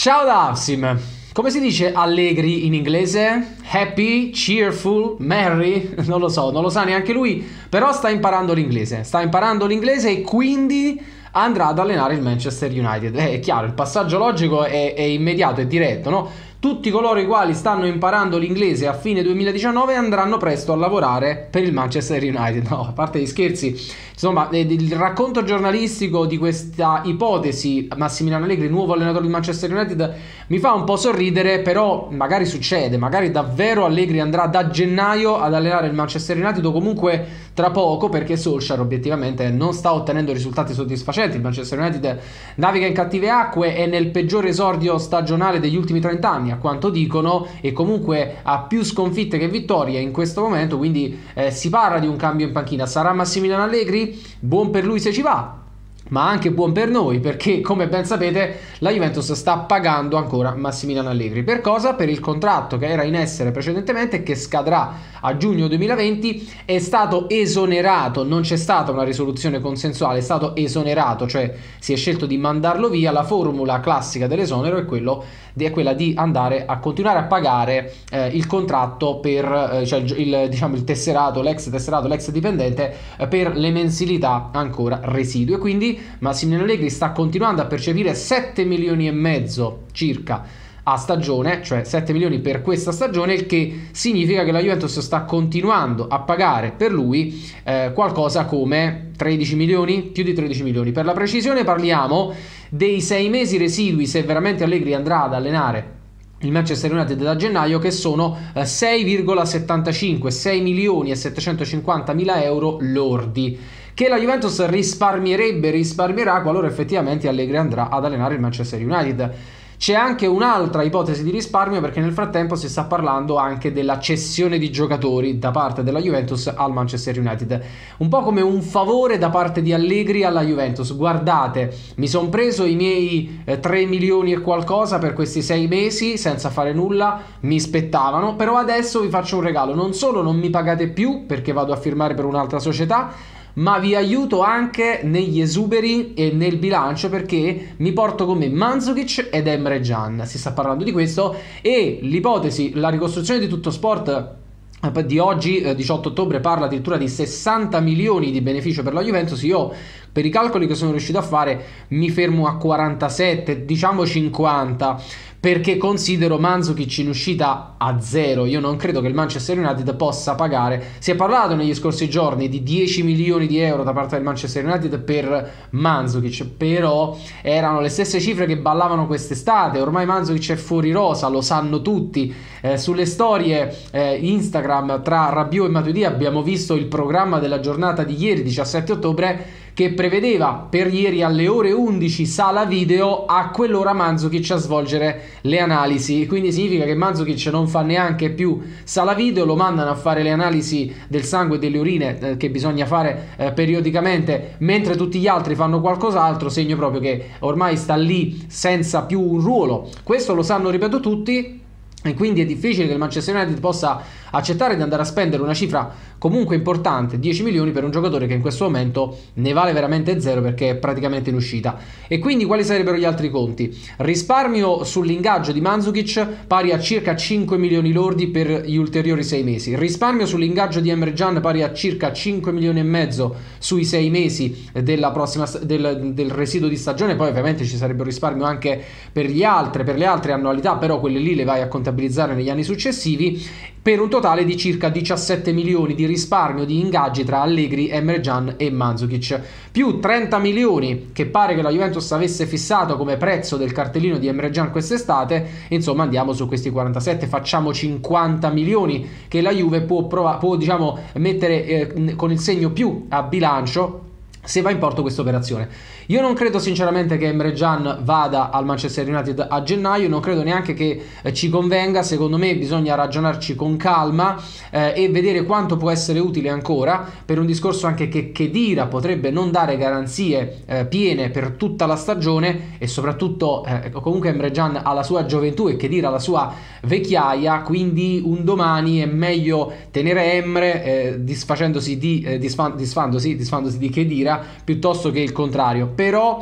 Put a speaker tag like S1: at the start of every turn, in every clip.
S1: Ciao da Avsim, come si dice allegri in inglese? Happy, cheerful, merry? Non lo so, non lo sa neanche lui, però sta imparando l'inglese e quindi andrà ad allenare il Manchester United. È chiaro, il passaggio logico è immediato e diretto, no? Tutti coloro i quali stanno imparando l'inglese a fine 2019 andranno presto a lavorare per il Manchester United. No, a parte gli scherzi, insomma, il racconto giornalistico di questa ipotesi, Massimiliano Allegri, nuovo allenatore del Manchester United, mi fa un po' sorridere, però magari succede, magari davvero Allegri andrà da gennaio ad allenare il Manchester United o comunque tra poco, perché Solskjaer obiettivamente non sta ottenendo risultati soddisfacenti. Il Manchester United naviga in cattive acque, è nel peggiore esordio stagionale degli ultimi 30 anni, a quanto dicono, e comunque ha più sconfitte che vittorie in questo momento, quindi si parla di un cambio in panchina. Sarà Massimiliano Allegri? Buon per lui se ci va, ma anche buon per noi, perché come ben sapete la Juventus sta pagando ancora Massimiliano Allegri. Per cosa? Per il contratto che era in essere precedentemente, che scadrà a giugno 2020. È stato esonerato, non c'è stata una risoluzione consensuale, è stato esonerato, cioè si è scelto di mandarlo via. La formula classica dell'esonero è quella di andare a continuare a pagare il contratto per cioè il tesserato, l'ex dipendente, per le mensilità ancora residue. Quindi Massimiliano Allegri sta continuando a percepire 7 milioni e mezzo circa a stagione, cioè 7 milioni per questa stagione, il che significa che la Juventus sta continuando a pagare per lui qualcosa come 13 milioni, più di 13 milioni. Per la precisione parliamo dei 6 mesi residui, se veramente Allegri andrà ad allenare il Manchester United da gennaio, che sono 6,75, 6 milioni e 750 mila euro lordi, che la Juventus risparmierà qualora effettivamente Allegri andrà ad allenare il Manchester United. C'è anche un'altra ipotesi di risparmio, perché nel frattempo si sta parlando anche della cessione di giocatori da parte della Juventus al Manchester United, un po' come un favore da parte di Allegri alla Juventus. Guardate, mi sono preso i miei 3 milioni e qualcosa per questi 6 mesi senza fare nulla, mi spettavano, però adesso vi faccio un regalo: non solo non mi pagate più perché vado a firmare per un'altra società, ma vi aiuto anche negli esuberi e nel bilancio, perché mi porto con me Mandzukic ed Emre Can. Si sta parlando di questo, e l'ipotesi, la ricostruzione di Tutto Sport di oggi, 18 ottobre, parla addirittura di 60 milioni di beneficio per la Juventus. Io, per i calcoli che sono riuscito a fare, mi fermo a 47, diciamo 50, perché considero Mandzukic in uscita a zero. Io non credo che il Manchester United possa pagare. Si è parlato negli scorsi giorni di 10 milioni di euro da parte del Manchester United per Mandzukic, però erano le stesse cifre che ballavano quest'estate. Ormai Mandzukic è fuori rosa, lo sanno tutti. Sulle storie Instagram tra Rabiot e Matuidi abbiamo visto il programma della giornata di ieri, 17 ottobre, che prevedeva per ieri alle ore 11 sala video, a quell'ora Mandzukic a svolgere le analisi. Quindi significa che Mandzukic non fa neanche più sala video, lo mandano a fare le analisi del sangue e delle urine che bisogna fare periodicamente, mentre tutti gli altri fanno qualcos'altro, segno proprio che ormai sta lì senza più un ruolo. Questo lo sanno, ripeto, tutti. E quindi è difficile che il Manchester United possa accettare di andare a spendere una cifra comunque importante, 10 milioni, per un giocatore che in questo momento ne vale veramente zero, perché è praticamente in uscita. E quindi quali sarebbero gli altri conti? Risparmio sull'ingaggio di Mandzukic pari a circa 5 milioni lordi per gli ulteriori 6 mesi. Risparmio sull'ingaggio di Emre Can pari a circa 5 milioni e mezzo sui 6 mesi della prossima del residuo di stagione. Poi ovviamente ci sarebbe un risparmio anche per le altre annualità, però quelle lì le vai a contabilizzare negli anni successivi, per un totale di circa 17 milioni di risparmio di ingaggi tra Allegri, Emre Can e Mandzukic, più 30 milioni che pare che la Juventus avesse fissato come prezzo del cartellino di Emre Can quest'estate. Insomma, andiamo su questi 47, facciamo 50 milioni che la Juve può diciamo mettere con il segno più a bilancio se va in porto questa operazione. Io non credo sinceramente che Emre Can vada al Manchester United a gennaio, non credo neanche che ci convenga. Secondo me bisogna ragionarci con calma e vedere quanto può essere utile ancora, per un discorso anche che Khedira potrebbe non dare garanzie piene per tutta la stagione, e soprattutto comunque Emre Can ha la sua gioventù e Khedira la sua vecchiaia, quindi un domani è meglio tenere Emre disfandosi di Khedira piuttosto che il contrario. Però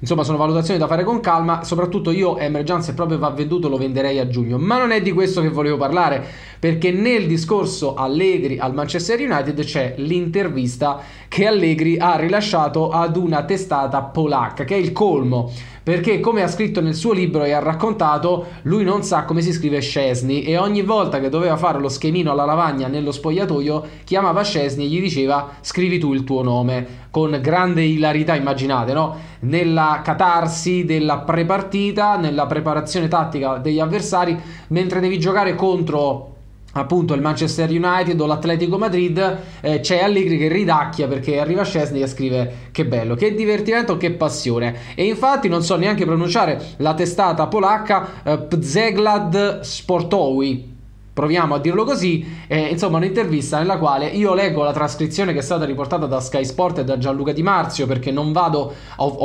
S1: insomma sono valutazioni da fare con calma. Soprattutto io Emre Can, se proprio va venduto, lo venderei a giugno, ma non è di questo che volevo parlare, perché nel discorso Allegri al Manchester United c'è l'intervista che Allegri ha rilasciato ad una testata polacca, che è il colmo, perché come ha scritto nel suo libro e ha raccontato, lui non sa come si scrive Szczęsny e ogni volta che doveva fare lo schemino alla lavagna nello spogliatoio chiamava Szczęsny e gli diceva scrivi tu il tuo nome, con grande ilarità, immaginate, no? Nella catarsi della prepartita, nella preparazione tattica degli avversari, mentre devi giocare contro appunto il Manchester United o l'Atletico Madrid, c'è Allegri che ridacchia perché arriva Szczęsny e scrive che bello, che divertimento, che passione. E infatti non so neanche pronunciare la testata polacca, Przegląd Sportowy, proviamo a dirlo così, insomma un'intervista nella quale io leggo la trascrizione che è stata riportata da Sky Sport e da Gianluca Di Marzio, perché non vado,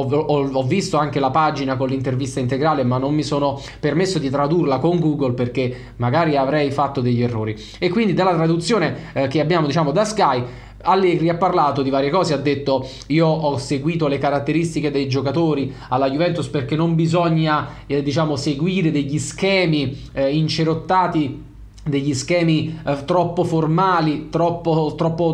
S1: ho visto anche la pagina con l'intervista integrale, ma non mi sono permesso di tradurla con Google perché magari avrei fatto degli errori. E quindi dalla traduzione che abbiamo, diciamo, da Sky, Allegri ha parlato di varie cose, ha detto io ho seguito le caratteristiche dei giocatori alla Juventus perché non bisogna diciamo seguire degli schemi incerottati, degli schemi troppo formali, troppo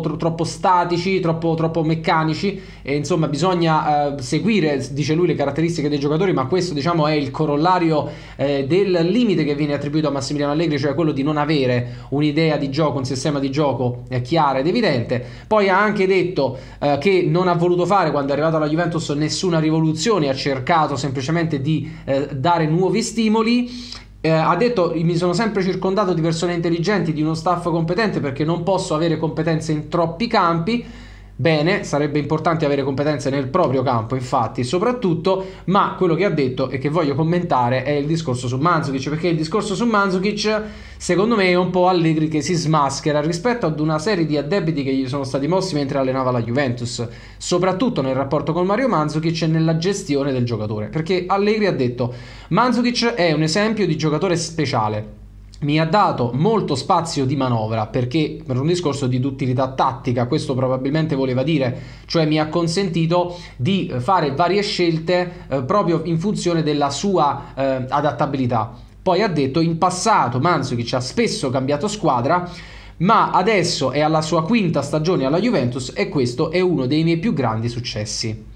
S1: statici, troppo meccanici, e insomma bisogna seguire, dice lui, le caratteristiche dei giocatori, ma questo diciamo è il corollario del limite che viene attribuito a Massimiliano Allegri, cioè quello di non avere un'idea di gioco, un sistema di gioco chiara ed evidente. Poi ha anche detto che non ha voluto fare, quando è arrivato alla Juventus, nessuna rivoluzione, ha cercato semplicemente di dare nuovi stimoli. Ha detto mi sono sempre circondato di persone intelligenti, di uno staff competente, perché non posso avere competenze in troppi campi. Bene, sarebbe importante avere competenze nel proprio campo, infatti, soprattutto, ma quello che ha detto e che voglio commentare è il discorso su Mandžukić, perché il discorso su Mandžukić secondo me è un po' Allegri che si smaschera rispetto ad una serie di addebiti che gli sono stati mossi mentre allenava la Juventus, soprattutto nel rapporto con Mario Mandžukić e nella gestione del giocatore, perché Allegri ha detto Mandžukić è un esempio di giocatore speciale. Mi ha dato molto spazio di manovra, perché per un discorso di duttilità tattica, questo probabilmente voleva dire, cioè mi ha consentito di fare varie scelte proprio in funzione della sua adattabilità. Poi ha detto in passato Mandžukić ha spesso cambiato squadra, ma adesso è alla sua quinta stagione alla Juventus e questo è uno dei miei più grandi successi.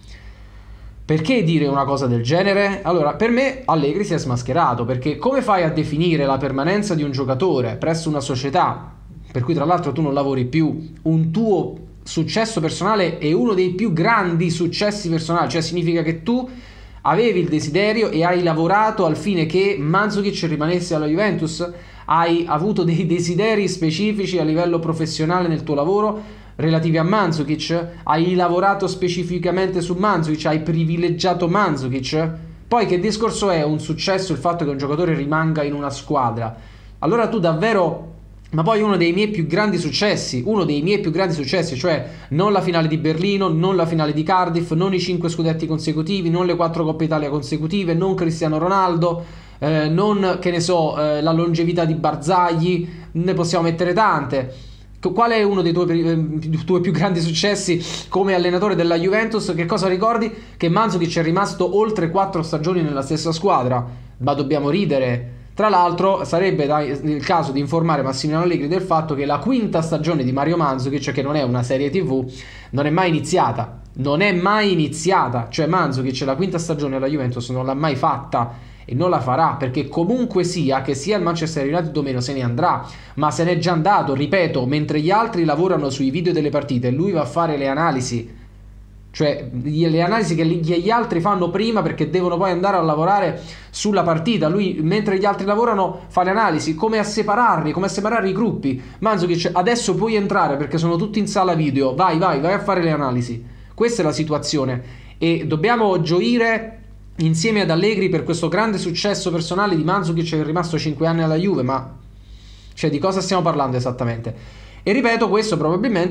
S1: Perché dire una cosa del genere? Allora, per me Allegri si è smascherato, perché come fai a definire la permanenza di un giocatore presso una società, per cui tra l'altro tu non lavori più, un tuo successo personale e uno dei più grandi successi personali? Cioè significa che tu avevi il desiderio e hai lavorato al fine che Mandžukić rimanesse alla Juventus? Hai avuto dei desideri specifici a livello professionale nel tuo lavoro relativi a Mandžukić? Hai lavorato specificamente su Mandžukić? Hai privilegiato Mandžukić? Poi che discorso è un successo il fatto che un giocatore rimanga in una squadra? Allora tu davvero... Ma poi uno dei miei più grandi successi, cioè non la finale di Berlino, non la finale di Cardiff, non i 5 scudetti consecutivi, non le 4 Coppe Italia consecutive, non Cristiano Ronaldo, non, che ne so, la longevità di Barzagli, ne possiamo mettere tante. Qual è uno dei tuoi più grandi successi come allenatore della Juventus? Che cosa ricordi? Che Mandžukić è rimasto oltre 4 stagioni nella stessa squadra? Ma dobbiamo ridere. Tra l'altro sarebbe il caso di informare Massimiliano Allegri del fatto che la quinta stagione di Mario Mandžukić, che non è una serie TV, non è mai iniziata. Cioè Mandžukić la quinta stagione alla Juventus non l'ha mai fatta e non la farà, perché comunque sia, che sia il Manchester United o meno, se ne andrà, ma se n'è già andato, ripeto, mentre gli altri lavorano sui video delle partite e lui va a fare le analisi, cioè le analisi che gli altri fanno prima, perché devono poi andare a lavorare sulla partita. Lui mentre gli altri lavorano fa le analisi, come a separarli, come a separare i gruppi. Mandžukić adesso puoi entrare perché sono tutti in sala video, vai a fare le analisi. Questa è la situazione e dobbiamo gioire insieme ad Allegri per questo grande successo personale di Mandžukić, che è rimasto 5 anni alla Juve. Ma cioè di cosa stiamo parlando esattamente? E ripeto, questo probabilmente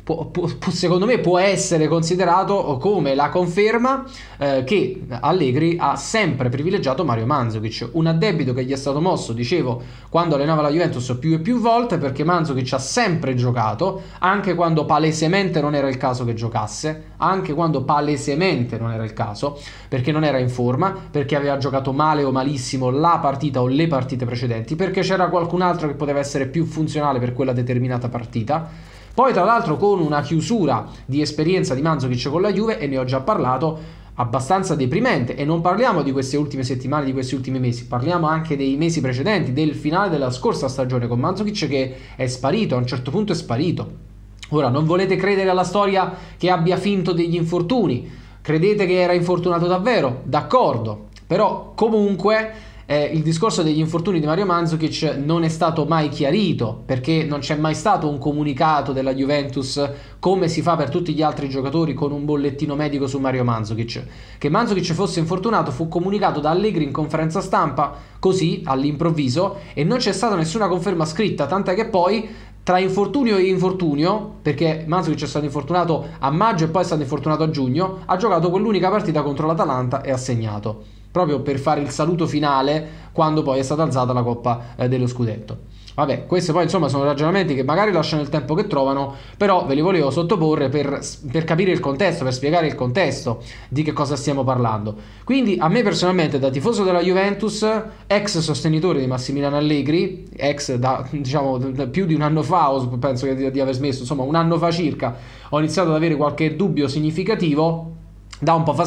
S1: secondo me può essere considerato come la conferma che Allegri ha sempre privilegiato Mario Mandzukic, un addebito che gli è stato mosso, dicevo, quando allenava la Juventus più e più volte, perché Mandzukic ha sempre giocato, anche quando palesemente non era il caso che giocasse, anche quando palesemente non era il caso, perché non era in forma, perché aveva giocato male o malissimo la partita o le partite precedenti, perché c'era qualcun altro che poteva essere più funzionale per quella determinata partita. Poi tra l'altro con una chiusura di esperienza di Mandzukic con la Juve, e ne ho già parlato, abbastanza deprimente, e non parliamo di queste ultime settimane, di questi ultimi mesi, parliamo anche dei mesi precedenti, del finale della scorsa stagione con Mandzukic che è sparito, a un certo punto è sparito. Ora, non volete credere alla storia che abbia finto degli infortuni, credete che era infortunato davvero, d'accordo, però comunque il discorso degli infortuni di Mario Mandzukic non è stato mai chiarito, perché non c'è mai stato un comunicato della Juventus come si fa per tutti gli altri giocatori con un bollettino medico su Mario Mandzukic. Che Mandzukic fosse infortunato fu comunicato da Allegri in conferenza stampa così all'improvviso e non c'è stata nessuna conferma scritta, tant'è che poi tra infortunio e infortunio, perché Mandzukic è stato infortunato a maggio e poi è stato infortunato a giugno, ha giocato quell'unica partita contro l'Atalanta e ha segnato, proprio per fare il saluto finale quando poi è stata alzata la Coppa dello Scudetto. Vabbè, questi poi insomma sono ragionamenti che magari lasciano il tempo che trovano, però ve li volevo sottoporre per capire il contesto, per spiegare il contesto di che cosa stiamo parlando. Quindi a me personalmente, da tifoso della Juventus, ex sostenitore di Massimiliano Allegri, ex da diciamo da più di un anno fa, penso di aver smesso, insomma un anno fa circa, ho iniziato ad avere qualche dubbio significativo. Dà un po'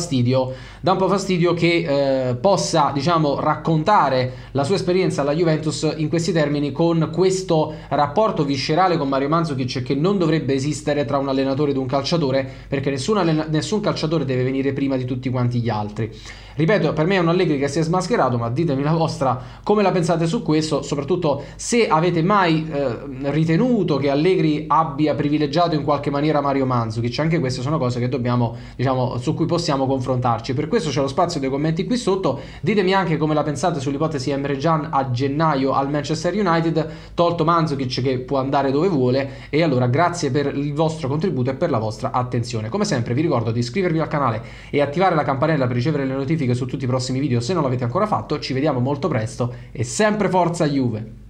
S1: fastidio che possa, diciamo, raccontare la sua esperienza alla Juventus in questi termini, con questo rapporto viscerale con Mario Mandzukic che non dovrebbe esistere tra un allenatore ed un calciatore, perché nessun calciatore deve venire prima di tutti quanti gli altri. Ripeto, per me è un Allegri che si è smascherato, ma ditemi la vostra, come la pensate su questo, soprattutto se avete mai ritenuto che Allegri abbia privilegiato in qualche maniera Mario Mandzukic. Anche queste sono cose che dobbiamo, diciamo, su cui possiamo confrontarci. Per questo c'è lo spazio dei commenti qui sotto. Ditemi anche come la pensate sull'ipotesi Emre Can a gennaio al Manchester United, tolto Mandzukic che può andare dove vuole. E allora grazie per il vostro contributo e per la vostra attenzione. Come sempre vi ricordo di iscrivervi al canale e attivare la campanella per ricevere le notifiche su tutti i prossimi video se non l'avete ancora fatto. Ci vediamo molto presto e sempre forza Juve!